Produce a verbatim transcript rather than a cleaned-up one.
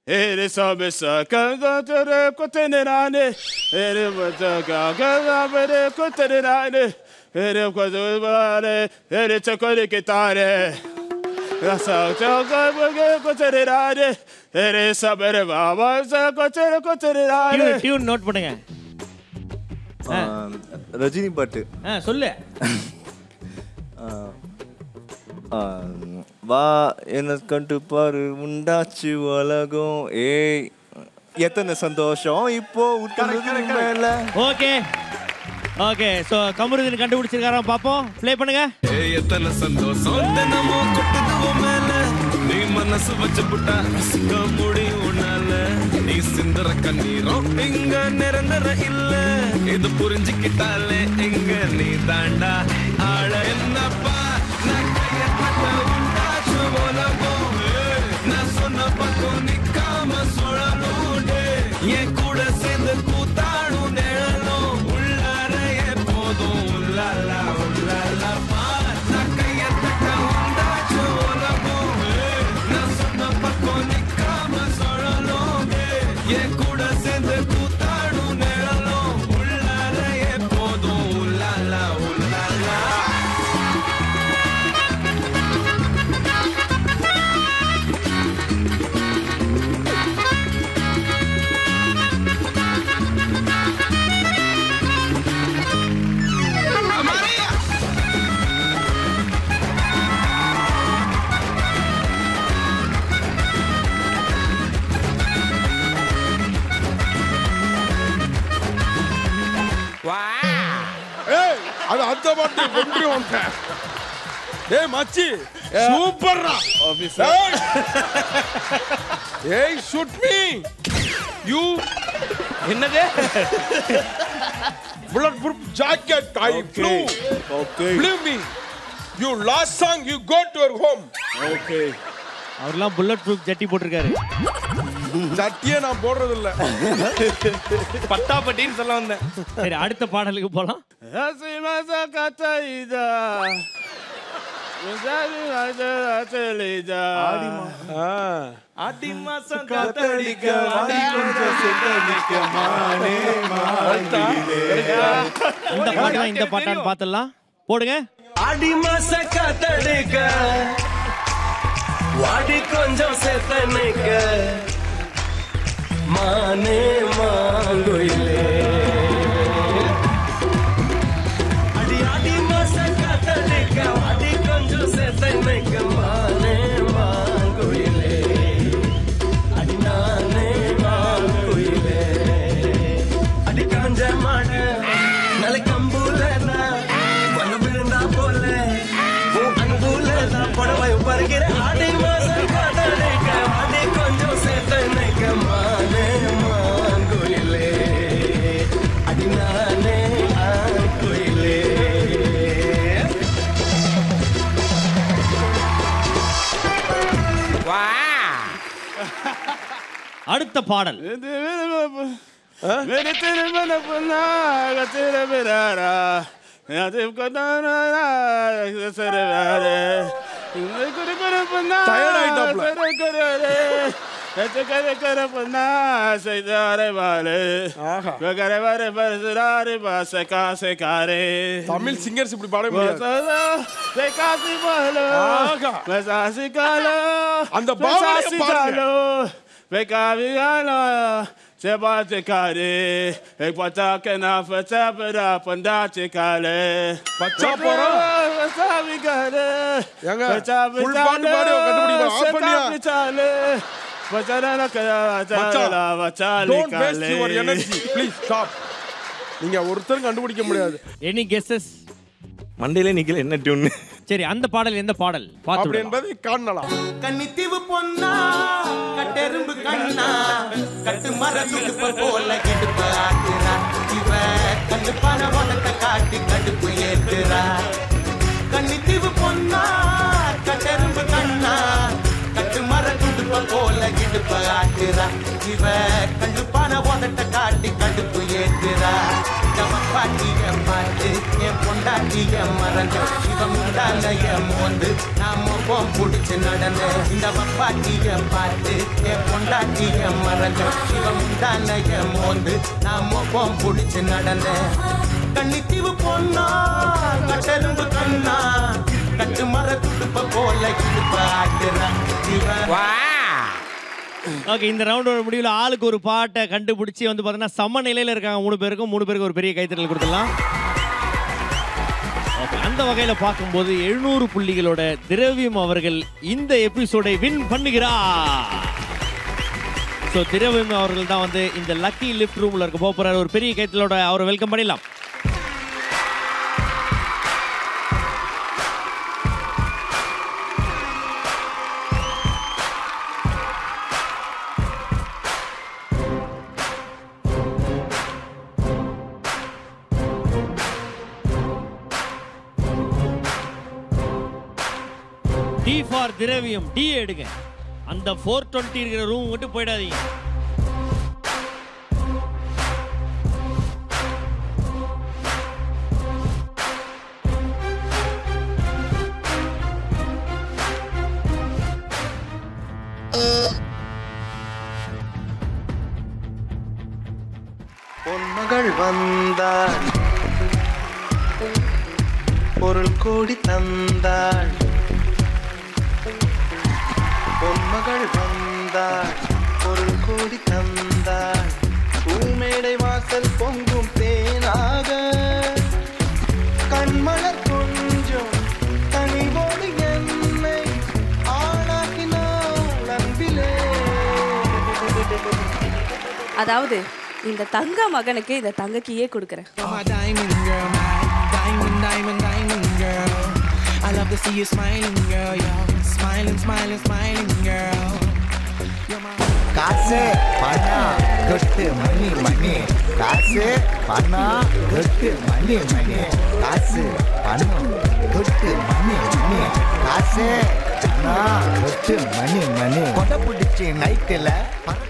Ere sabesa kangatore kotenerane. Ere bataka kangatore kotenerane. Ere kodubare. Ere chakore kitare. Rasa chakore kotenerane. Ere sabere baba chakore kotenerane. Tune note பண்ணுங்க. ரஜினி பாட்டு. ஆ சொல்லு. வா என்ன கண்டு பாரு உண்டாச்சு உலகம் ஏய் எத்தனை சந்தோஷம் இப்போ மேல. ஓகே ஓகே சோ கமருதீன் கண்டுபிடிச்சிருக்காராம் பாப்போம். ப்ளே பண்ணுங்க. ஏய் எத்தனை சந்தோஷம் தினமோ கொட்டுது மேல நீ மனசு வச்சு புட்டா ரசிக்க முடியும் உன்னால நீ சிந்தற கண்ணீரும் இங்க நிரந்தர இல்ல இது புரிஞ்சுக்கிட்டாலே இங்க நீ தாண்டா ஆள என்னப்பா நான் கைய தட்ட உண்டாச்சு உலகம் நான் சொன்ன பக்கம் நிக்காம சுழலும் என் கூட சேர்ந்து கூத்தாடும் நிழலும் உள்ளார எப்போதும் உள்ளாலா உள்ளாலா பா நான் கைய தட்ட உண்டாச்சு உலகம் நான் சொன்ன பக்கம் நிக்காம சுழலும் என் கூட சேர்ந்து கூத்தாடும் நிழலும் உள்ளார எப்போதும் உள்ளாலா உள்ளாலா. அது அந்த பாட்டு கொண்டு வந்தேன். ஏய் மச்சி சூப்பர்ரா ஆபீசர். ஏய் ஷூட் மீ யூ என்னது? bullet proof jacket I flew. Okay. Believe me. You last song you go to your home. Okay. அவர்லாம் புல்லட் ப்ரூஃப் ஜட்டி போட்டிருக்காரு. ஜட்டியே நான் போடுறது இல்ல. பட்டா பட்டின்னு சொல்ல வந்தேன். சரி அடுத்த பாடலுக்கு போலாம். Asimasa kataida. Uzabi adelida. ஆ ஆடி மாசம் காத்தடிக்க வாடி கொஞ்சம் செத்தடிக்க மானே மாடிலே. இந்த பாட்டா இந்த பாட்டான்னு பார்த்தலாம். போடுங்க. ஆடி மாச காத்தடிக்க வாடி கொஞ்சம் செத்தனைக்க மானே மாங்குயிலே அடி ஆடி மாச காத்தடிக்க வாடி கொஞ்சம் செத்தனைக்க மானே மாங்குயிலே அடி நானே மாங்குயிலே அடி காஞ்ச மாடு நல்ல கம்புல வந்து விழுந்தா போல அன்புல படவை பருகிற ஆடி மாசம் காத்தடிக்க வாடி கொஞ்சம் செத்தனைக்க மானே மாங்குயிலே அடி நானே ஆங்குயிலே. அடுத்த பாடல். Vere திருமண பொன்னாக திருவிழா அது கொண்டான சரவாரே இந்த குரு குரு பொன்னா Tired ஆயிட்டாப்ல. சரகரே கர கர பொன்னா சைதாரே வாலே ஆஹா கர வர பரசுராரே பாச காசே காரே தமிழ் சிங்கர்ஸ் இப்படி பாட முடியாது. வே காசி பாலோ ஆஹா வசாசி காலோ அந்த பாவனையை பாருங்க. வே காவியாலோ Se bate care, e pata che na faccia per apandare care. பச்சா போறோம். Facciavi care. ஏங்க Facciavi full band பாடு கண்டுபிடிங்க. ஆஃப் பண்ணியா? Facciare la cara, மச்சான் facciare don't waste your energy please stop. நீங்க ஒருத்தரும் கண்டுபிடிக்க முடியாது. Any guesses? மண்டையில நிக்கல என்ன டியூன்? சரி அந்த பாடல் எந்த பாடல் அப்படி பாத்து என்பதை காணலாம். கன்னித்தீவு பொன்னா கட்டெரும்பு கண்ணா கட்டு மரத்துக்கு போல கிடுப்ப ஆக்குறா இவ கண்ணு பணவனத்தை காட்டி கடுப்பு ஏற்றுறா. கன்னித்தீவு பொன்னா கட்டெரும்பு கண்ணா கட்டு மர துடுப்ப போல இடுப்ப ஆட்டுறா இவ கண்டுப்பான உதட்ட காட்டி கடுப்பு ஏத்துறா பாட்டிய பாட்டு என் பொண்டாட்டிய மறந்த இவ முண்டால என் மோந்து நாம போம் புடிச்சு நடந்த இந்த பாட்டிய பாட்டு என் பொண்டாட்டிய மறந்த இவ முண்டால என் மோந்து நாம போம் புடிச்சு நடந்த கண்ணித்தீவு பொண்ணா கட்டெரும்பு கண்ணா கட்டு மர துடுப்ப போல இடுப்ப ஆட்டுறா இவ. ஓகே, இந்த ரவுண்டோட முடிவில் ஆளுக்கு ஒரு பாட்டை கண்டுபிடிச்சி வந்து பார்த்தீங்கன்னா சம நிலையில் இருக்காங்க மூணு பேருக்கும். மூணு பேருக்கு ஒரு பெரிய கைத்தட்டல் கொடுத்துடலாம். ஓகே, அந்த வகையில் பார்க்கும்போது எழுநூறு புள்ளிகளோட திரவியம் அவர்கள் இந்த எபிசோடை வின் பண்ணுகிறார். ஸோ திரவியம் அவர்கள் தான் வந்து இந்த லக்கி லிஃப்ட் ரூமில் இருக்க போகிறார். ஒரு பெரிய கைத்தலோட அவரை வெல்கம் பண்ணிடலாம். டி ஃபார் திரவியம். டி எடுங்க. அந்த ஃபோர் டுவெண்ட்டி இருக்கிற ரூம் மட்டும் போயிடாதீங்க. பொன்மகள் வந்தாள், பொருள் கோடி தந்தாள். பொன்மகள் வந்தாள், பொருள் கோடி தந்தாள். பூமேடை வாசல் பொங்கும் தேனாக கண்மலர் கொஞ்சம் கனிவோடு என்னை ஆளாக்கினாள் அன்பிலே. அதாவது இந்த தங்க மகனுக்கு இந்த தங்கக்கியே கொடுக்குறேன். I love to see you smiling, girl, yo. Smiling, smiling, smiling, girl. காசு பணம் கொட்டு மணி மணி, காசு பணம் கொட்டு மணி மணி, காசு பணம் கொட்டு மணி மணி, காசு பணம் கொட்டு மணி மணி. கொடை பிடிச்சி நைட்டில்